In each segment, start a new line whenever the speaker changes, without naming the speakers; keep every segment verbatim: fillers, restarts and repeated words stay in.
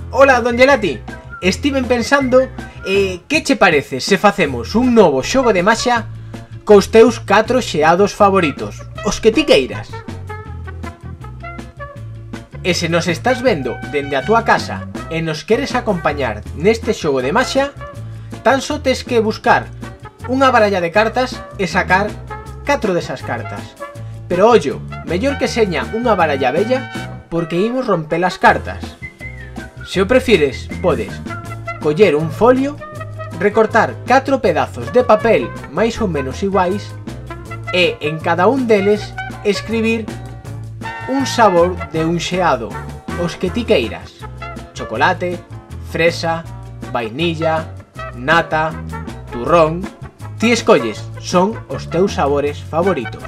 Ola, don Gelati. Estiven pensando, eh, que che parece se facemos un novo xogo de maxia cos teus catro xeados favoritos, os que ti queiras? E se nos estás vendo dende a túa casa e nos queres acompañar neste xogo de maxia, tan só tes que buscar unha baralla de cartas e sacar catro desas cartas. Pero ollo, mellor que seña unha baralla bella porque imos romper as cartas. Se o prefires, podes coller un folio, recortar catro pedazos de papel máis ou menos iguais e en cada un deles escribir un sabor de un xeado, os que ti queiras: chocolate, fresa, vainilla, nata, turrón. Ti escolles, son os teus sabores favoritos.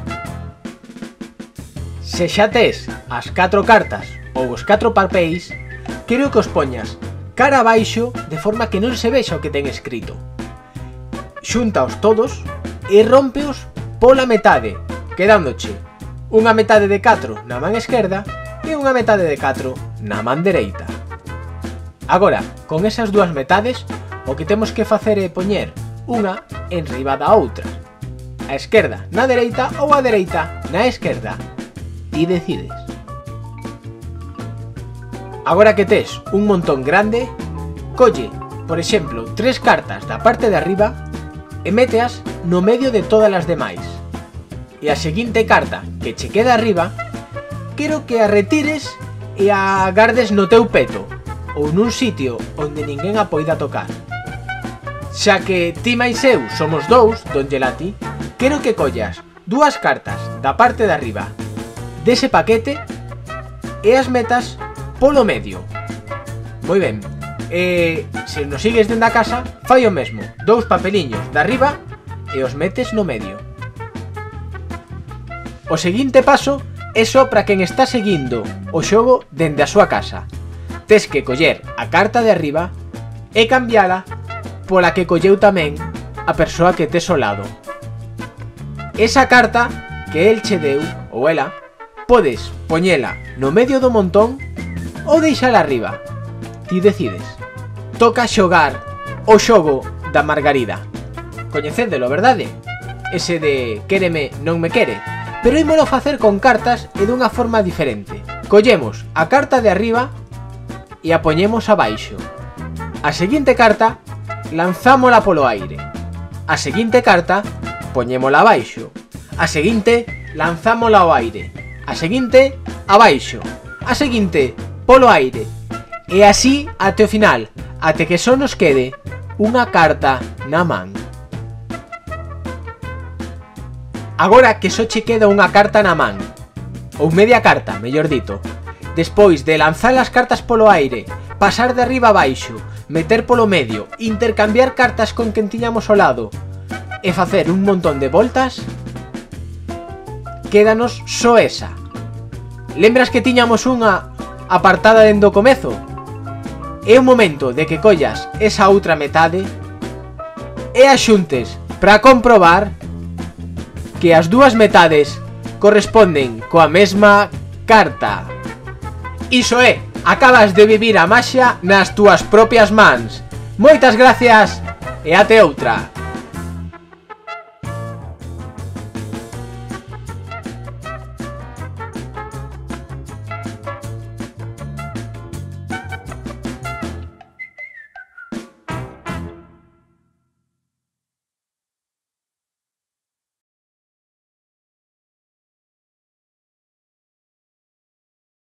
Se xa tes as catro cartas ou os catro papéis, quero que os poñas cara abaixo de forma que non se vexa o que ten escrito. Xúntaos todos e rómpeos pola metade, quedándoche unha metade de catro na man esquerda e unha metade de catro na man dereita. Agora, con esas dúas metades, o que temos que facer é poñer unha enriba da outra, a esquerda na dereita ou a dereita na esquerda. Ti decides. Agora que tes un montón grande, colle, por exemplo, tres cartas da parte de arriba e méteas no medio de todas as demais. E a seguinte carta que che queda arriba, quero que a retires e a gardes no teu peto ou nun sitio onde ninguén a poida tocar. Xa que ti máis eu somos dous, don Gelati, quero que collas dúas cartas da parte de arriba dese paquete e as metas polo medio. Moi ben, e se nos sigues dentro da casa, fai o mesmo, dous papeliños de arriba e os metes no medio. O seguinte paso é só para quen está seguindo o xogo dende a súa casa. Tes que coller a carta de arriba e cambiala pola que colleu tamén a persoa que tes ao lado. Esa carta que el che deu, ou ela, podes poñela no medio do montón ou deixala arriba. Ti decides. Toca xogar o xogo da Margarida. Coñecédelo, verdade? Ese de quéreme non me quere. Pero ímolo facer con cartas e dunha forma diferente. Collemos a carta de arriba e a poñemos abaixo. A seguinte carta lanzámola polo aire. A seguinte carta poñémola abaixo. A seguinte lanzámola ao aire. A seguinte abaixo. A seguinte polo aire. E así até o final, até que só nos quede unha carta na man. Agora que só che queda unha carta na man, ou media carta, mellor dito, despois de lanzar as cartas polo aire, pasar de arriba a baixo, meter polo medio, intercambiar cartas con quen tiñamos ao lado e facer un montón de voltas, quédanos só esa. Lembras que tiñamos unha apartada dende o comezo? É o momento de que collas esa outra metade e a xuntes para comprobar que as dúas metades corresponden coa mesma carta. Iso é, acabas de vivir a maxia nas túas propias mans. Moitas gracias e até outra.